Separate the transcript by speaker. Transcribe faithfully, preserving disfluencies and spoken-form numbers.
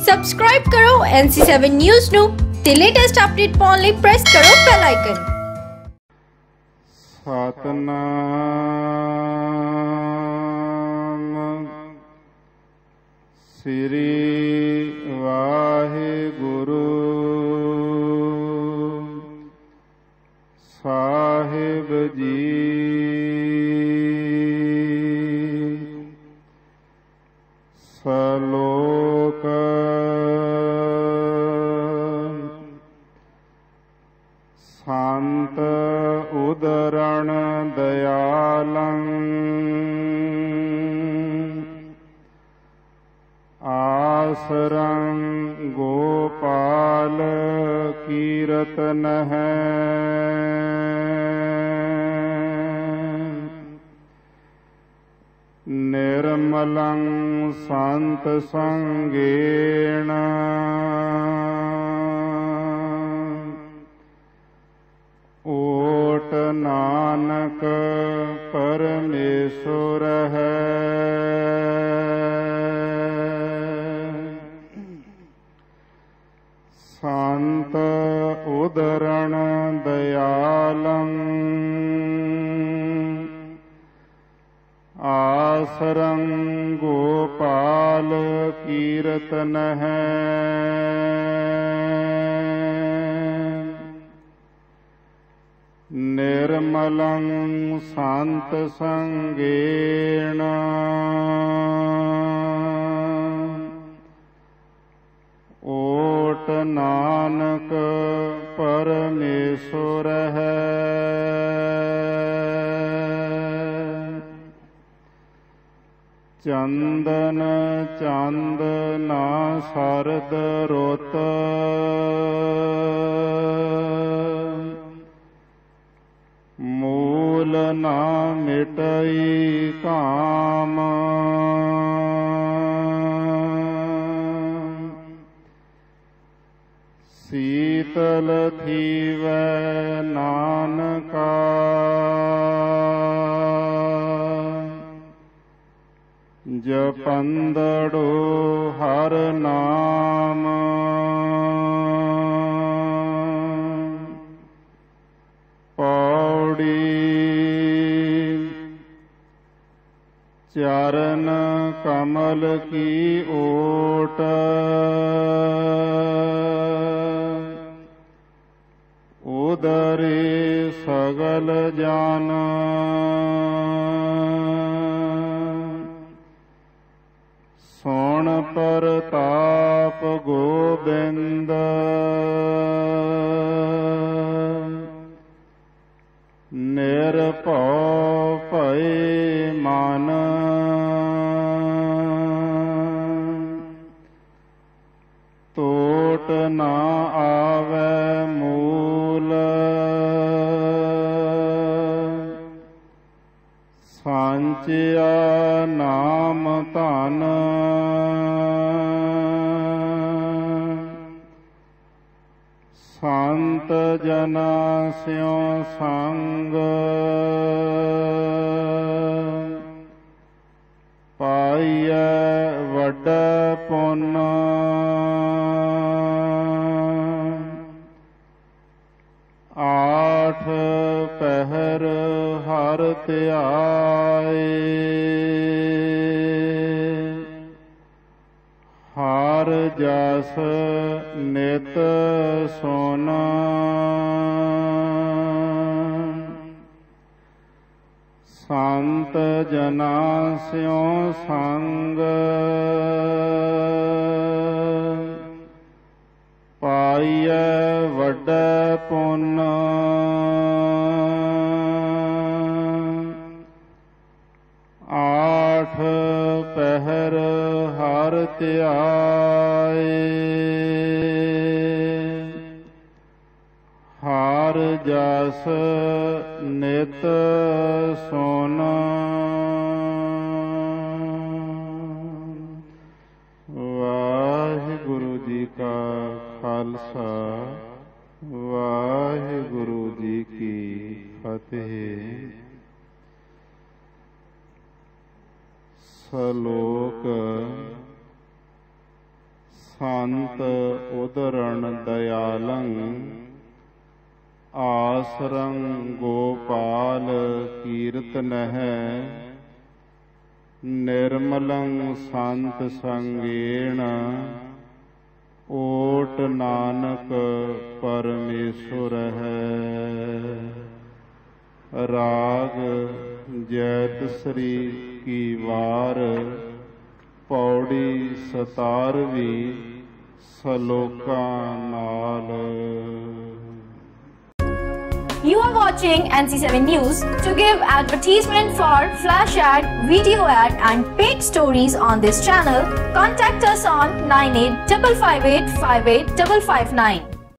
Speaker 1: Subscribe ਕਰੋ ਐਨ ਸੀ seven news ਨੂੰ ਤੇ ਲੇਟੈਸਟ ਅਪਡੇਟ ਪਾਉਣ ਲਈ ਪ੍ਰੈਸ ਕਰੋ ਬੈਲ ਆਈਕਨ।
Speaker 2: ਸਤਨਾਮ ਸ੍ਰੀ ਵਾਹਿਗੁਰੂ ਸਾਹਿਬ ਜੀ। ਸਲੋਕ ਸੰਤ ਉਦਰਣ ਦਇਆਲੰ ਆਸਰੰ ਗੋਪਾਲ ਕੀਰਤਨ ਹੈ। ਨਿਰਮਲੰ ਸੰਤ ਸੰਗੇਣ ਓਟ ਨਾਨਕ ਪਰਮੇਸ਼ੁਰ ਹੈ। ਸੰਤ ਉਦਰਣ ਦਇਆਲੰ ਆਸਰੰ ਗੋਪਾਲ ਕੀਰਤਨ ਹੈ। ਨਿਰਮਲੰ ਸੰਤ ਸੰਗੇਣ ਓਟ ਨਾਨਕ ਪਰਮੇਸ਼ੁਰ ਹੈ। ਚੰਦਨ ਚੰਦ ਨਾ ਸਰਦ ਰੁੱਤ ਮੂਲ ਨਾ ਮਿਟਈ ਕਾਮ। ਸੀਤਲ ਥੀਵੈ ਨਾਨਕਾ ਜਪੰਦੜੋ ਹਰ ਨਾਮ। ਪੌੜੀ ਚਰਨ ਕਮਲ ਕੀ ਓਟ ਉਦਰੇ ਸਗਲ ਜਨ। ਸੁਣ ਪ੍ਰਤਾਪ ਗੋਬਿੰਦ ਨਿਰਭਉ ਭਏ ਮਨ। ਟੋਟ ਨਾ ਆਵੈ ਮੂਲ ਸਾਂਚਿਆ ਨਾਮ ਧਨ। ਸੰਤ ਜਨਾ ਸਿਉ ਸੰਗ ਪਾਈਐ ਵੱਡਾ ਪੁੰਨ। ਆਠ ਪਹਿਰ ਹਰ ਧਿਆਏ ਹਰ ਜਸ ਨਿਤ ਸੁਨ। ਸੰਤ ਜਨਾ ਸਿਉ ਸੰਗ ਪਾਈਐ ਵੱਡਾ ਪੁੰਨ। ਆਠ ਪਹਿਰ ਹਰ ਧਿਆਏ ਹਰ ਜਸ ਨਿਤ ਸੁਨ। ਵਾਹਿਗੁਰੂ ਜੀ ਕਾ ਖਾਲਸਾ ਵਾਹਿਗੁਰੂ ਜੀ ਕੀ ਫਤਿਹ। ਸ਼ਲੋਕ ਸੰਤ ਉਦਰਣ ਦਇਆਲੰ ਆਸਰੰ ਗੋਪਾਲ ਕੀਰਤਨਹਿ ਨਿਰਮਲੰ ਸੰਤ ਸੰਗੇਣ ਓਟ ਨਾਨਕ ਪਰਮੇਸ਼ੁਰ ਹੈ। ਰਾਗ ਜੈਤ ਸ੍ਰੀ ਕੀ ਵਾਰ ਪੌੜੀ ਸਤਾਰਵੀਂ ਸਲੋਕਾਂ ਨਾਲ।
Speaker 1: You are watching N C seven News. To give advertisement for flash ad, video ad and paid stories on this channel, contact us on nine eight five five eight five eight five five nine.